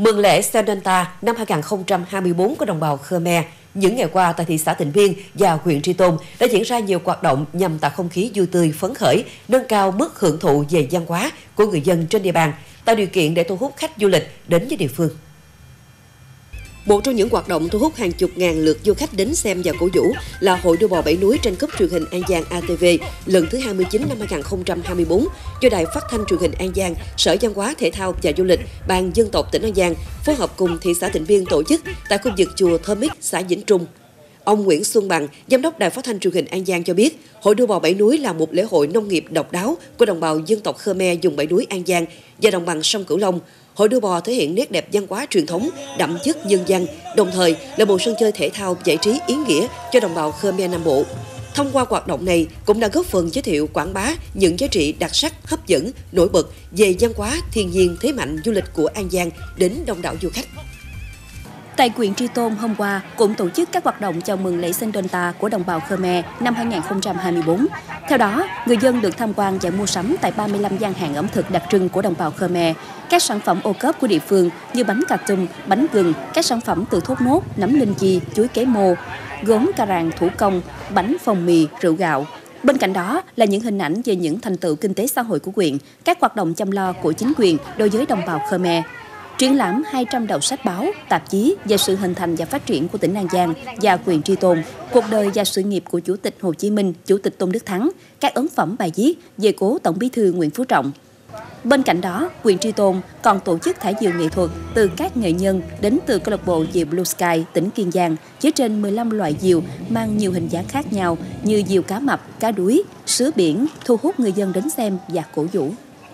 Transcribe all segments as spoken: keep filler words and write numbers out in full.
Mừng lễ Sendonta năm hai nghìn không trăm hai mươi tư của đồng bào Khmer, những ngày qua tại thị xã Tịnh Biên và huyện Tri Tôn đã diễn ra nhiều hoạt động nhằm tạo không khí vui tươi, phấn khởi, nâng cao mức hưởng thụ về văn hóa của người dân trên địa bàn, tạo điều kiện để thu hút khách du lịch đến với địa phương. Một trong những hoạt động thu hút hàng chục ngàn lượt du khách đến xem và cổ vũ là Hội đua bò bảy núi tranh cúp truyền hình An Giang A T V lần thứ hai mươi chín năm hai nghìn không trăm hai mươi tư do Đài Phát thanh Truyền hình An Giang, Sở Văn hóa Thể thao và Du lịch, Ban Dân tộc tỉnh An Giang phối hợp cùng thị xã Tịnh Biên tổ chức tại khu vực chùa Thơ Mích, xã Vĩnh Trung. Ông Nguyễn Xuân Bằng, Giám đốc Đài Phát thanh Truyền hình An Giang cho biết, Hội đua bò bảy núi là một lễ hội nông nghiệp độc đáo của đồng bào dân tộc Khmer vùng bảy núi An Giang và đồng bằng sông Cửu Long. Hội đua bò thể hiện nét đẹp văn hóa truyền thống, đậm chất dân gian, đồng thời là một sân chơi thể thao giải trí ý nghĩa cho đồng bào Khmer Nam Bộ. Thông qua hoạt động này cũng đã góp phần giới thiệu quảng bá những giá trị đặc sắc, hấp dẫn, nổi bật về văn hóa, thiên nhiên, thế mạnh du lịch của An Giang đến đông đảo du khách. Tại huyện Tri Tôn hôm qua cũng tổ chức các hoạt động chào mừng lễ Sendonta của đồng bào Khmer năm hai nghìn không trăm hai mươi tư. Theo đó, người dân được tham quan và mua sắm tại ba mươi lăm gian hàng ẩm thực đặc trưng của đồng bào Khmer, các sản phẩm ô cốp của địa phương như bánh cà tum, bánh gừng, các sản phẩm từ thốt nốt, nấm linh chi, chuối kế mô, gốm cà ràng thủ công, bánh phồng mì, rượu gạo. Bên cạnh đó là những hình ảnh về những thành tựu kinh tế xã hội của huyện, các hoạt động chăm lo của chính quyền đối với đồng bào Khmer. Triển lãm hai trăm đầu sách báo, tạp chí về sự hình thành và phát triển của tỉnh An Giang và huyện Tri Tôn, cuộc đời và sự nghiệp của Chủ tịch Hồ Chí Minh, Chủ tịch Tôn Đức Thắng, các ấn phẩm bài viết về cố Tổng Bí thư Nguyễn Phú Trọng. Bên cạnh đó, huyện Tri Tôn còn tổ chức thả diều nghệ thuật từ các nghệ nhân đến từ câu lạc bộ diều Blue Sky tỉnh Kiên Giang với trên mười lăm loại diều mang nhiều hình dáng khác nhau như diều cá mập, cá đuối, sứa biển, thu hút người dân đến xem và cổ vũ.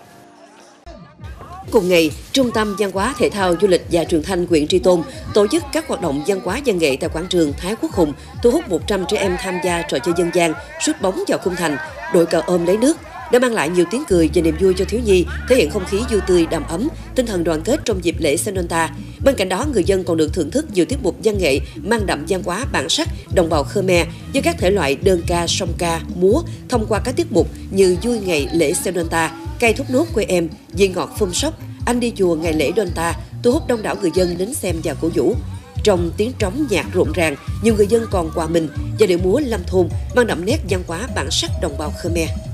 Cùng ngày, Trung tâm Văn hóa Thể thao Du lịch và Truyền thanh huyện Tri Tôn tổ chức các hoạt động văn hóa văn nghệ tại quảng trường Thái Quốc Hùng, thu hút một trăm trẻ em tham gia trò chơi dân gian, sút bóng vào khung thành, đội cờ ôm lấy nước, đã mang lại nhiều tiếng cười và niềm vui cho thiếu nhi, thể hiện không khí vui tươi, đầm ấm, tinh thần đoàn kết trong dịp lễ Sendonta. Bên cạnh đó, người dân còn được thưởng thức nhiều tiết mục văn nghệ mang đậm văn hóa bản sắc đồng bào Khmer với các thể loại đơn ca, song ca, múa thông qua các tiết mục như vui ngày lễ Sendonta, cây thốt nốt quê em, dì ngọt phun sóc, anh đi chùa ngày lễ Donta, thu hút đông đảo người dân đến xem và cổ vũ. Trong tiếng trống nhạc rộn ràng, nhiều người dân còn hòa mình và điệu múa lâm thôn mang đậm nét văn hóa bản sắc đồng bào Khmer.